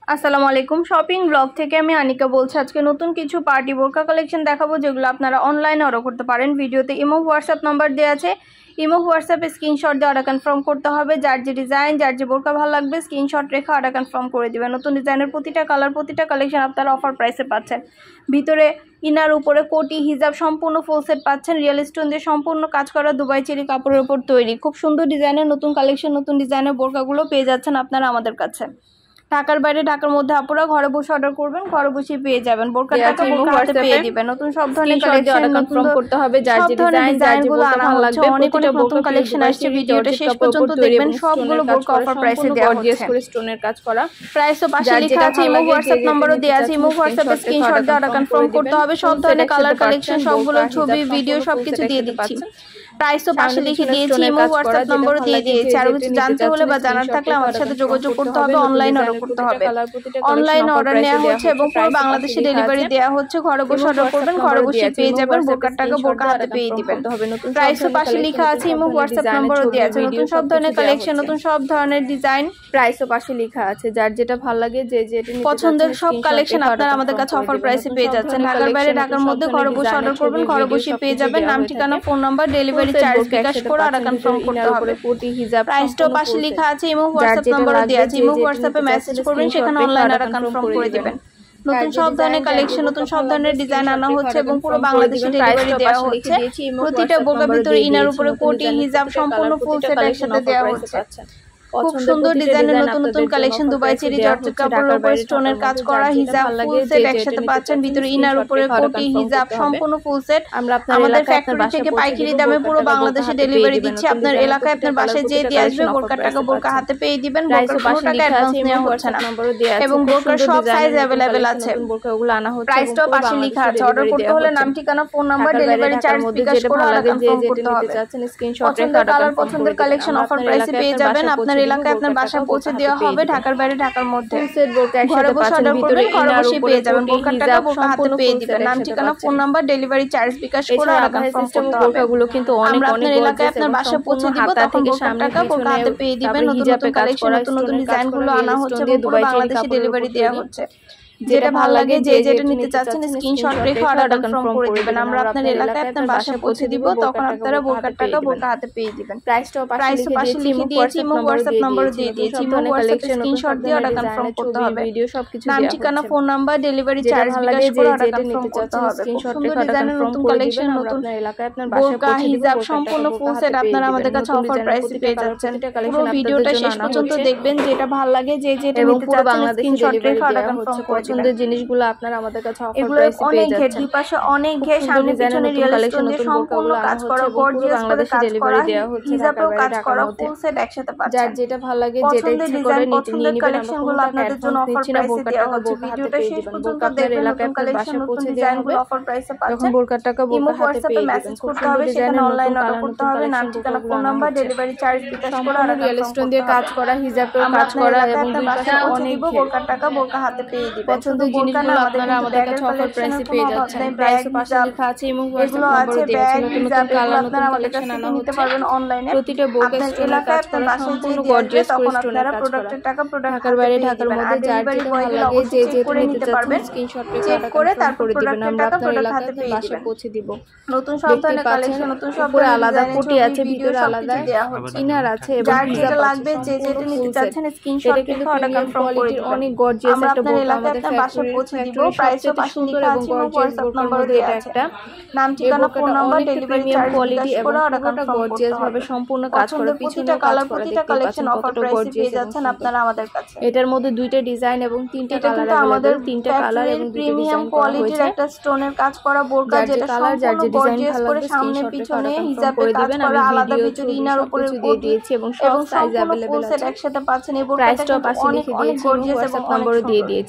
আসসালামু আলাইকুম shopping blog থেকে আমি আনিকা বলছি। আজকে নতুন কিছু পার্টি বোরকা কালেকশন দেখাবো যেগুলো আপনারা অনলাইনে অর্ডার করতে পারেন। ভিডিওতে ইমো হোয়াটসঅ্যাপ নাম্বার দেওয়া আছে, ইমো হোয়াটসঅ্যাপে স্ক্রিনশট দিয়ে অর্ডার কনফার্ম করতে হবে। যার যে ডিজাইন যার যে বোরকা ভালো লাগবে স্ক্রিনশট রেখে অর্ডার কনফার্ম করে দেবেন। নতুন ডিজাইনের প্রতিটা কালার প্রতিটা কালেকশন আপনারা অফার প্রাইসে পাচ্ছেন। ভিতরে ইনার উপরে কোটি হিজাব সম্পূর্ণ ফুল সেট পাচ্ছেন। রিয়েল স্টোন দিয়ে সম্পূর্ণ কাজ করা দুবাই চেরি কাপড়ের উপর তৈরি খুব সুন্দর ডিজাইনের নতুন কালেকশন নতুন ডিজাইনের বোরকাগুলো পেয়ে যাচ্ছেন আপনারা আমাদের কাছে। ঢাকার বাইরে ঢাকার মধ্যে আপনারা ঘরে বসে অর্ডার করবেন, ঘরে বসে পেয়ে যাবেন। বোরকার টাকা বোরকা হাতে পেয়ে দিবেন। নতুন সব ধরনের কালেকশন কনফার্ম করতে হবে। যার যে ডিজাইনগুলো আনা হচ্ছে অনেক নতুন কালেকশন আসছে। ভিডিওটা শেষ পর্যন্ত দেখবেন। সবগুলো বোরকা অফার প্রাইসে দেওয়া হচ্ছে। গর্জিয়াস করে স্টোনের কাজ করা। প্রাইসও পাশে লেখা আছে। ইমো হোয়াটসঅ্যাপ নাম্বারও দেওয়া আছে। ইমো হোয়াটসঅ্যাপে স্ক্রিনশট দিয়ে অর্ডার কনফার্ম করতে হবে। সব ধরনের কালার কালেকশন সবগুলো ছবি ভিডিও সবকিছু দিয়ে দিচ্ছি। প্রাইসও পাশে লিখে দিয়েছি। ইমো হোয়াটসঅ্যাপ নাম্বারও দিয়ে দিয়েছি। আর কিছু জানতে হলে বা জানার থাকলে আমাদের সাথে যোগাযোগ করতে হবে। অনলাইন অর্ডার করতে হবে। অনলাইন অর্ডার নেওয়া হচ্ছে এবং পুরো বাংলাদেশে ডেলিভারি দেওয়া হচ্ছে। ঘরে বসে অর্ডার করবেন, ঘরে বসে পেয়ে যাবেন। বোরকার টাকা বোরকা হাতে পেয়ে দিবেন। প্রাইসও পাশে লেখা আছে। ইমো হোয়াটসঅ্যাপ নাম্বারও দেওয়া আছে। নতুন সব ধরনের কালেকশন নতুন সব ধরনের ডিজাইন প্রাইসও পাশে লেখা আছে। যার যেটা ভালো লাগে যে যেটা পছন্দের সব কালেকশন আপনারা আমাদের কাছে অফার প্রাইসে পেয়ে যাচ্ছেন। ঢাকার বাইরে ঢাকার মধ্যে ঘরে বসে অর্ডার করবেন, ঘরে বসে পেয়ে যাবেন। নাম ঠিকানা phone number delivery charge bKash করে অর্ডার কনফার্ম করতে হবে। কোটি হিজাব প্রাইসটাও পাশে লেখা আছে। ইমো হোয়াটসঅ্যাপ নাম্বারও দেওয়া আছে। ইমো হোয়াটসঅ্যাপে মেসেজ করবেন, সেখানে অনলাইন অর্ডার কনফার্ম করে দিবেন। নতুন সব ধরনের কালেকশন নতুন সব ধরনের ডিজাইন আনা হচ্ছে এবং পুরো বাংলাদেশে ডেলিভারি দেওয়া হচ্ছে। প্রতিটা বোরকার ভিতরে ইনার উপরে কোটি হিজাব সম্পূর্ণ ফুল সেট একসাথে দেওয়া হচ্ছে। খুব সুন্দর ডিজাইনের নতুন নতুন কালেকশন দুবাই চেরি জর্জেট কাপড়ের উপরে স্টোনের কাজ করা হিজাব ফুল সেট একসাথে পাচ্ছেন। ভিতরে ইনার উপরে কোটি হিজাব সম্পূর্ণ ফুল সেট আমাদের ফ্যাক্টরি থেকে পাইকারি দামে পুরো বাংলাদেশে ডেলিভারি দিচ্ছি। আপনার এলাকায় আপনার বাসায় যেয়ে দিয়ে আসবে। বোরকার টাকা বোরকা হাতে পেয়ে দিবেন। বোরকার কোনো টাকা অ্যাডভান্স নেওয়া হচ্ছে না এবং বোরকার সব সাইজ अवेलेबल আছে। বোরকাগুলো আনা হচ্ছে। প্রাইসটাও পাশে লেখা আছে। অর্ডার করতে হলে নাম ঠিকানা phone number delivery charge bKash করে অর্ডার কনফার্ম করতে হবে। পছন্দের কালার পছন্দের কালেকশন অফার প্রাইসে পেয়ে যাবেন। আপনার এলাকায় আপনার বাসায় পৌঁছে দেওয়া হবে। ঢাকার বাইরে ঢাকার মধ্যে ঘরে বসে অর্ডার করবেন, ঘরে বসে পেয়ে যাবেন। বোরকার টাকা বোরকা হাতে পেয়ে দিবেন। নাম ঠিকানা phone number delivery charge bKash করে অর্ডার কনফার্ম করতে হবে। বোরকাগুলো কিন্তু অনেক আপনার এলাকায় আপনার বাসায় পৌঁছে দিব, তখন বোরকার টাকা বোরকা হাতে পেয়ে দিবেন। নতুন নতুন কালেকশন নতুন নতুন ডিজাইনগুলো আনা হচ্ছে এবং পুরো বাংলাদেশে ডেলিভারি দেওয়া হচ্ছে। যেটা ভালো লাগে যে যেটা নিতে চাচ্ছেন স্ক্রিনশট রেখে অর্ডার কনফার্ম করে দিবেন। আমরা আপনার এলাকায় আপনার বাসায় পৌঁছে দিব, তখন আপনারা বোরকার টাকা বোরকা হাতে পেয়ে দিবেন। প্রাইসটাও পাশে লিখে দিয়েছি। ইমো হোয়াটসঅ্যাপ নাম্বার দিয়ে দিয়েছি। ইমো হোয়াটসঅ্যাপে স্ক্রিনশট দিয়ে অর্ডার কনফার্ম করতে হবে। ভিডিও সবকিছু নাম ঠিকানা phone number delivery charge bKash করে অর্ডার কনফার্ম করতে হবে। স্ক্রিনশট সুন্দর ডিজাইনের নতুন কালেকশন নতুন এলাকায় আপনার বাসায় বোরকা হিজাব সম্পূর্ণ ফুল সেট আপনারা আমাদের কাছে অফার প্রাইসে পেয়ে যাচ্ছেন। পুরো ভিডিওটা শেষ পর্যন্ত দেখবেন। যেটা ভালো লাগে যে যেটা নিতে চাচ্ছেন স্ক্রিনশট রেখে অর্ডার কনফার্ম করে পছন্দের জিনিসগুলো আপনারা আমাদের কাছে অফার এগুলো প্রাইসে পেয়ে অনেক ঘের যাচ্ছেন। দুই পাশে অনেক ঘের সামনে পিছনে রিয়েল স্টোন দিয়ে সম্পূর্ণ কাজ করা গর্জিয়াস করে কাজ করা হিজাবেও কাজ করা ফুল সেট একসাথে পাচ্ছেন। যার যেটা ভালো লাগে যেটা ইচ্ছা করে নিতে নিয়ে নেবেন। কালেকশনগুলো আপনাদের জন্য অফার প্রাইসে দেওয়া হচ্ছে। ভিডিওটা শেষ পর্যন্ত দেখবেন। নতুন কালেকশন নতুন ডিজাইনগুলো অফার প্রাইসে পাচ্ছেন। তখন বোরকার টাকা বোরকা হাতে পেয়ে মেসেজ করতে হবে, সেখানে অনলাইন অর্ডার করতে হবে। নাম ঠিকানা phone number delivery charge bKash করে অর্ডার রিয়েল স্টোন দিয়ে কাজ করা হিজাবেও কাজ করা এবং দুই পাশে অনেক বোরকার টাকা বোরকা হাতে পেয়ে দিবেন। পছন্দের জিনিসগুলো আপনারা আমাদের কাছে অফার প্রাইসে পেয়ে যাচ্ছেন। প্রাইসও পাশে লেখা আছে এবং হোয়াটসঅ্যাপ নাম্বারও দেওয়া আছে। নতুন নতুন কালার নতুন কালেকশন আনা হচ্ছে। অনলাইনে প্রতিটা বোরকা স্টোনের কাজ করা সম্পূর্ণ গর্জিয়াস করে স্টোনের কাজ করা। ঢাকার বাইরে ঢাকার মধ্যে যার যেটা ভালো লাগে যে যেটা নিতে চাচ্ছেন স্ক্রিনশট রেখে করে তারপর করে দিবেন। আমরা আপনার এলাকায় বাসায় পৌঁছে দিব। নতুন সব ধরনের কালেকশন নতুন সব পুরো আলাদা কোটি আছে, ভিতরে আলাদা ইনার আছে এবং যার যেটা লাগবে যে যেটা নিতে চাচ্ছেন স্ক্রিনশট রেখে অর্ডার কনফার্ম করে দিবেন। অনেক গর্জিয়াস একটা বোরকা আমাদের আপনার বাসায় পৌঁছে দিব। প্রাইসও পাশে সুন্দর লেখা এবং আছে। গর্জিয়াস নাম্বার দেওয়া আছে। একটা নাম ঠিকানা phone number delivery charge quality bKash এবং করে অর্ডার পুরোটা কনফার্ম গর্জিয়াস ভাবে সম্পূর্ণ কাজ করে। প্রতিটা কালার প্রতিটা কালেকশন অফার প্রাইসে পেয়ে যাচ্ছেন আপনারা আমাদের কাছে। এটার মধ্যে দুইটা ডিজাইন এবং তিনটা কালার আমাদের তিনটা কালার এবং প্রিমিয়াম কোয়ালিটির একটা স্টোনের কাজ করা বোরকা যেটা কালার যার যে ডিজাইন ভালো করে সামনে পিছনে হিজাবে কাজ করা আলাদা ভিতরে ইনার উপরে দিয়ে দিয়েছি এবং সব সাইজ अवेलेबल আছে। একসাথে পাচ্ছেন। এই প্রাইসটাও পাশে লিখে দিয়েছি এবং হোয়াটসঅ্যাপ নাম্বারও দিয়ে দিয়েছি। নাম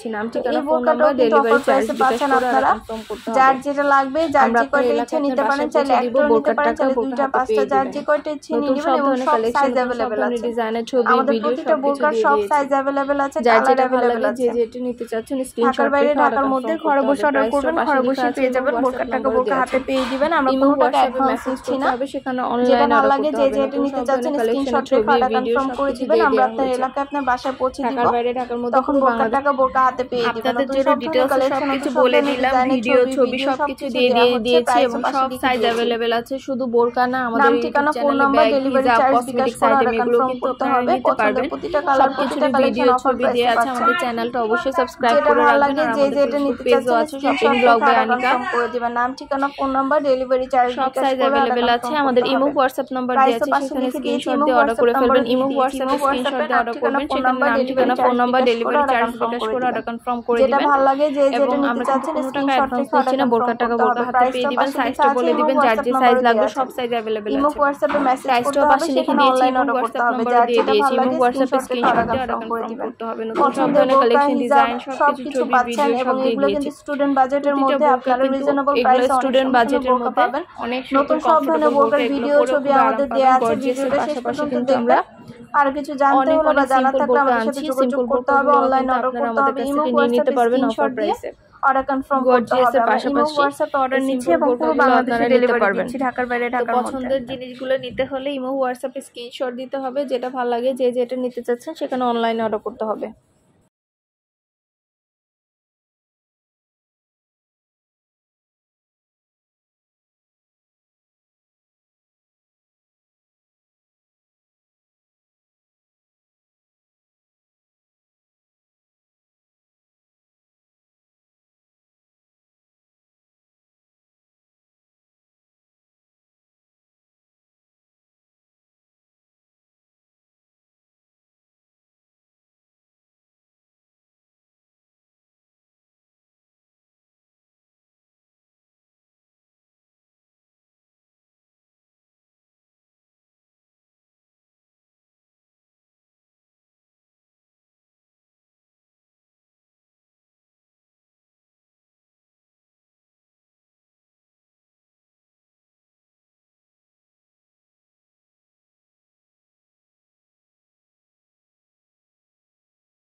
এই বোরকাটাও কিন্তু অফার প্রাইসে পাচ্ছেন আপনারা। যার যেটা লাগবে, যার যে কয়টা ইচ্ছে নিতে পারেন, চাইলে একটাও নিতে পারেন, চাইলে দুইটা পাঁচটা, যার যে কয়টা ইচ্ছে নিয়ে নেবেন এবং সব সাইজ अवेलेबल আছে। আমাদের প্রতিটা বোরকার সব সাইজ अवेलेबल আছে, কালার अवेलेबल আছে। যেটা নিতে চাচ্ছেন স্ক্রিনশট ঢাকার বাইরে ঢাকার মধ্যে ঘরে বসে অর্ডার করবেন, ঘরে বসে পেয়ে যাবেন। বোরকার টাকা বোরকা হাতে পেয়ে দিবেন। আমরা কোনো টাকা অ্যাডভান্স নিচ্ছি না। সেখানে যেটা অনলাইন ভালো লাগে, যে যেটা নিতে চাচ্ছেন স্ক্রিনশট রেখে অর্ডার কনফার্ম করে দিবেন। আমরা আপনার এলাকায় আপনার বাসায় পৌঁছে দিব। ঢাকার বাইরে ঢাকার মধ্যে তখন বোরকার টাকা বোরকা হাতে পেয়ে দিবেন। আপনাদের জন্য ডিটেইলস সবকিছু বলে দিলাম, ভিডিও ছবি সবকিছু দিয়ে দিয়েছি এবং সব সাইজ अवेलेबल আছে। শুধু বোরকা না, আমাদের নাম ঠিকানা phone number delivery charge bKash করে অর্ডার কনফার্ম করতে হবে। পছন্দের প্রতিটা কালার প্রতিটা কালেকশন অফার ছবি দিয়ে আছে। আমাদের চ্যানেলটা অবশ্যই সাবস্ক্রাইব করে ভালো রাখবেন। লাগে, যে যেটা নিতে চাচ্ছেন আছে শপিং ব্লগ বাই আনিকা করে দিবেন। নাম ঠিকানা ফোন নাম্বার ডেলিভারি চার্জ সব সাইজ अवेलेबल আছে। আমাদের ইমো হোয়াটসঅ্যাপ নাম্বার দেওয়া আছে, সেখানে স্ক্রিনশট দিয়ে অর্ডার করে ফেলবেন। ইমো হোয়াটসঅ্যাপে স্ক্রিনশট দিয়ে অর্ডার করবেন, সেখানে নাম ঠিকানা phone number delivery charge bKash করে অর্ডার কনফার্ম করে দিবেন। যেটা ভালো লাগে, যে যেটা নিতে চাচ্ছেন স্ক্রিনশট রেখে অর্ডার না, বোরকার টাকা বোরকা হাতে পেয়ে দিবেন। সাইজটা বলে দিবেন, যার যে সাইজ লাগবে সব সাইজ अवेलेबल আছে। ইমো হোয়াটসঅ্যাপে মেসেজ করতে হবে, পাশে লিখে দিয়েছি। অনলাইন অর্ডার করতে হবে। যার যেটা ভালো লাগে হোয়াটসঅ্যাপে স্ক্রিনশট দিয়ে অর্ডার কনফার্ম করতে হবে। নতুন সব ধরনের কালেকশন, ডিজাইন সবকিছু পাচ্ছেন এবং এগুলো কিন্তু স্টুডেন্ট বাজেটের মধ্যে আপনারা রিজনেবল প্রাইসে স্টুডেন্ট বাজেটের মধ্যে পাবেন। অনেক নতুন সব ধরনের বোরকার ভিডিও ছবি আমাদের দেয়া আছে। ভিডিওটা শেষ পর্যন্ত দেখবেন। আর কিছু জানতে হলে বা জানা থাকলে আমাদের সাথে যোগাযোগ করতে হবে, অনলাইন অর্ডার করতে হবে। ইমো হোয়াটসঅ্যাপে স্ক্রিনশট দিয়ে অর্ডার কনফার্ম করতে হবে। ইমো হোয়াটসঅ্যাপে অর্ডার নিচ্ছে এবং পুরো বাংলাদেশে ডেলিভারি দিচ্ছি, ঢাকার বাইরে ঢাকার মধ্যে। পছন্দের জিনিসগুলো নিতে হলে ইমো হোয়াটসঅ্যাপে স্ক্রিনশট দিতে হবে। যেটা ভালো লাগে, যে যেটা নিতে চাচ্ছেন সেখানে অনলাইনে অর্ডার করতে হবে।